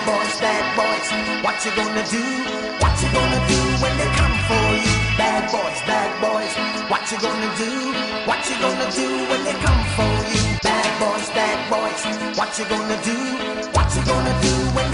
bad boys, what you gonna do? What you gonna do when they come for you? Bad boys, what you gonna do? What you gonna do when they come for you? Bad boys, what you gonna do? What you gonna do when